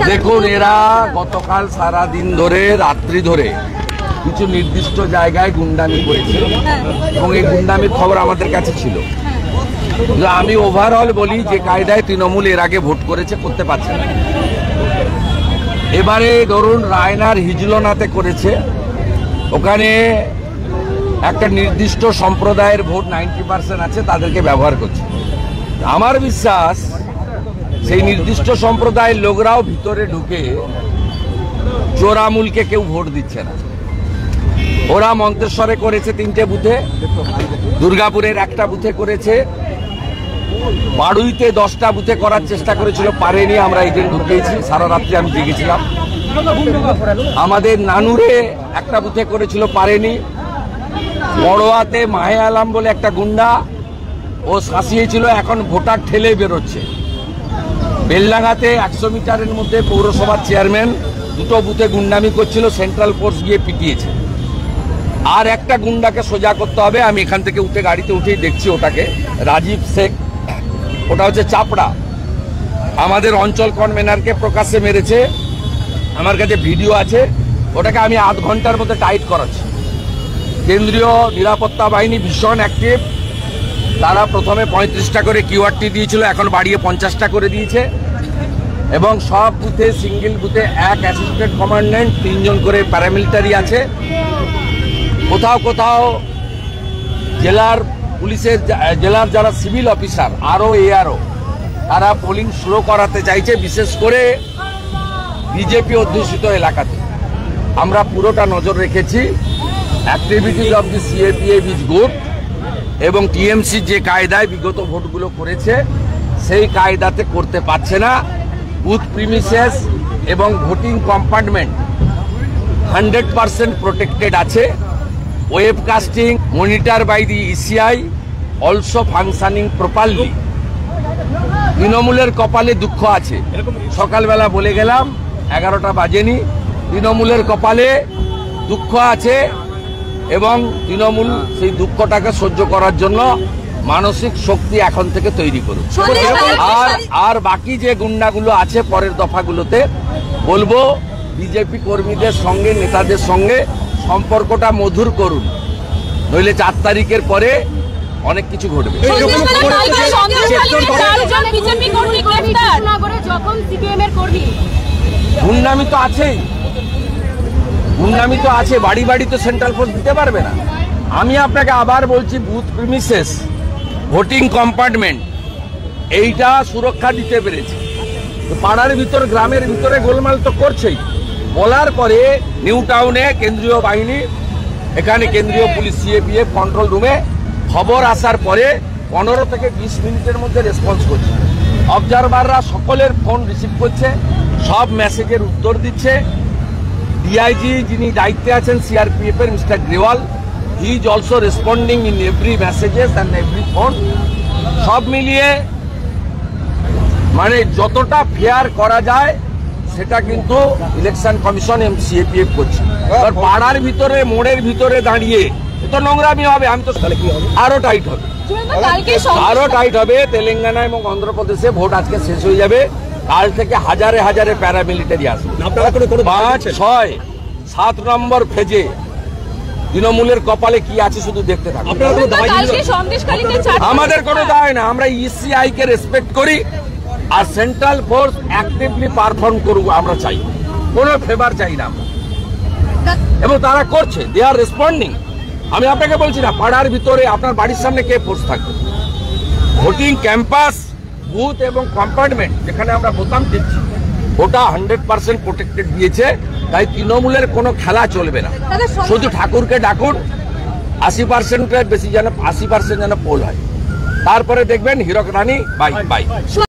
দেখুন, এরা গতকাল সারা দিন ধরে রাত্রি ধরে কিছু নির্দিষ্ট জায়গায় গুন্ডামি করেছে এবং এই গুন্ডামির খবর আমাদের কাছে ছিল। আমি ওভারঅল বলি যে কায়দায় তৃণমূল এর আগে ভোট করেছে, করতে পারছে না। এবারে ধরুন রায়নার হিজলনাতে করেছে, ওখানে একটা নির্দিষ্ট সম্প্রদায়ের ভোট 90% আছে, তাদেরকে ব্যবহার করছে। আমার বিশ্বাস সেই নির্দিষ্ট সম্প্রদায়ের লোকরাও ভিতরে ঢুকে চোরামূলকে কেউ ভোট দিচ্ছে না। ওরা মন্তেশ্বরে করেছে 3টে বুথে, দুর্গাপুরের একটা বুথে করেছে, বাড়ুইতে 10টা বুথে করার চেষ্টা করেছিল, পারেনি। আমরা এজেন্ট ঢুকিয়েছি, সারা রাত্রি আমি জেগেছিলাম। আমাদের নানুরে একটা বুথে করেছিল, পারেনি। বড়োয়াতে মাহে আলাম বলে একটা গুন্ডা, ও শাসিয়েছিল, এখন ভোটার ঠেলে বেরোচ্ছে। বেলডাঙ্গাতে 100 মিটারের মধ্যে পৌরসভার চেয়ারম্যান 2টো বুথে গুন্ডামি করছিল, সেন্ট্রাল ফোর্স গিয়ে পিটিয়েছে। আর একটা গুন্ডাকে সোজা করতে হবে, আমি এখান থেকে উঠে গাড়িতে উঠেই দেখছি ওটাকে, রাজীব শেখ, ওটা হচ্ছে চাপড়া, আমাদের অঞ্চল কনভেনারকে প্রকাশ্যে মেরেছে। আমার কাছে ভিডিও আছে, ওটাকে আমি আধ ঘন্টার মধ্যে টাইট করাচ্ছি। কেন্দ্রীয় নিরাপত্তা বাহিনী ভীষণ অ্যাক্টিভ। তারা প্রথমে 35টা করে কিউআরটি দিয়েছিল, এখন বাড়িয়ে 50টা করে দিয়েছে। এবং সব বুথে, সিঙ্গেল বুথে 1 অ্যাসিস্ট্যান্ট কমান্ড্যান্ট, 3 জন করে প্যারামিলিটারি আছে। কোথাও কোথাও জেলার পুলিশের, জেলার যারা সিভিল অফিসার, আরও এআরও, তারা পোলিং শুরু করাতে চাইছে, বিশেষ করে বিজেপি অধ্যুষিত এলাকাতে। আমরা পুরোটা নজর রেখেছি। Activities of the CAPF is good, এবং টিএমসি যে কায়দায় বিগত ভোটগুলো করেছে সেই কায়দাতে করতে পারছে না। বুথ প্রিমিসেস এবং ভোটিং কম্পার্টমেন্ট 100% প্রোটেক্টেড আছে। Webcasting monitor by the ECI also functioning properly. তৃণমূলের কপালে দুঃখ আছে, সকালবেলা বলে গেলাম, 11টা বাজেনি। তৃণমূলের কপালে দুঃখ আছে এবং তৃণমূল সেই দুঃখটাকে সহ্য করার জন্য মানসিক শক্তি এখন থেকে তৈরি করুন। আর বাকি যে গুন্ডাগুলো আছে পরের দফাগুলোতে বলবো, বিজেপি কর্মীদের সঙ্গে, নেতাদের সঙ্গে সম্পর্কটা মধুর করুন, নইলে 4 তারিখের পরে অনেক কিছু ঘটবে। গুন্ডামি তো আছেই, গুন্ডামি তো আছে, বাড়ি বাড়ি তো সেন্ট্রাল ফোর্স দিতে পারবে না। আমি আপনাকে আবার বলছি, বুথ প্রিমিসেস, ভোটিং কম্পার্টমেন্ট, এইটা সুরক্ষা দিতে পেরেছে। পাড়ার ভিতর, গ্রামের ভিতরে গোলমাল তো করছেই। বলার পরে নিউ টাউনে কেন্দ্রীয় বাহিনী, এখানে কেন্দ্রীয় পুলিশ, সিএপিএফ কন্ট্রোল রুমে খবর আসার পরে 15 থেকে 20 মিনিটের মধ্যে রেসপন্স করছে। অবজারভাররা সকলের ফোন রিসিভ করছে, সব মেসেজের উত্তর দিচ্ছে। ডিআইজি যিনি দায়িত্বে আছেন সিআরপিএফ এর, mister Grewal, he is also responding in every messages and every phone. সব মিলিয়ে মানে যতটা ফেয়ার করা যায় সেটা কিন্তু ইলেকশন কমিশন এবং সিএপিএফ করছে। পাড়ার ভিতরে, মোড়ের ভিতরে দাঁড়িয়ে তো নোংরামি হবে। আমি তো আরো টাইট হবে, আরো টাইট হবে। তেলেঙ্গানা এবং অন্ধ্রপ্রদেশে ভোট আজকে শেষ হয়ে যাবে, কাল থেকে হাজারে হাজারে প্যারামিলিটারি আসবে। 5, 6, 7 নম্বর ফেজে তৃণমূলের কপালে কি আছে শুধু দেখতে থাকুন। আমাদের কোনো দায় না, আমরা ইসিআই কে রেসপেক্ট করি, আর সেন্ট্রাল ফোর্স অ্যাক্টিভলি পারফর্ম করুক আমরা চাই, কোনো ফেভার চাই না আমরা। এবং তারা করছে, দে আর রেসপন্ডিং। আমি আপনাকে বলছি না, পাড়ার ভিতরে আপনার বাড়ির সামনে কে ফোর্স থাকবে? ভোটিং ক্যাম্পাস, বুথ এবং কম্পার্টমেন্ট যেখানে আমরা বোতাম দিচ্ছি, ওটা 100% প্রোটেক্টেড দিয়েছে। তাই তৃণমূলের কোনো খেলা চলবে না। শুধু ঠাকুরকে ডাকুন, 80%-এর বেশি যেন, 80% যেন পোল হয়, তারপরে দেখবেন হীরক রানী বাই বাই।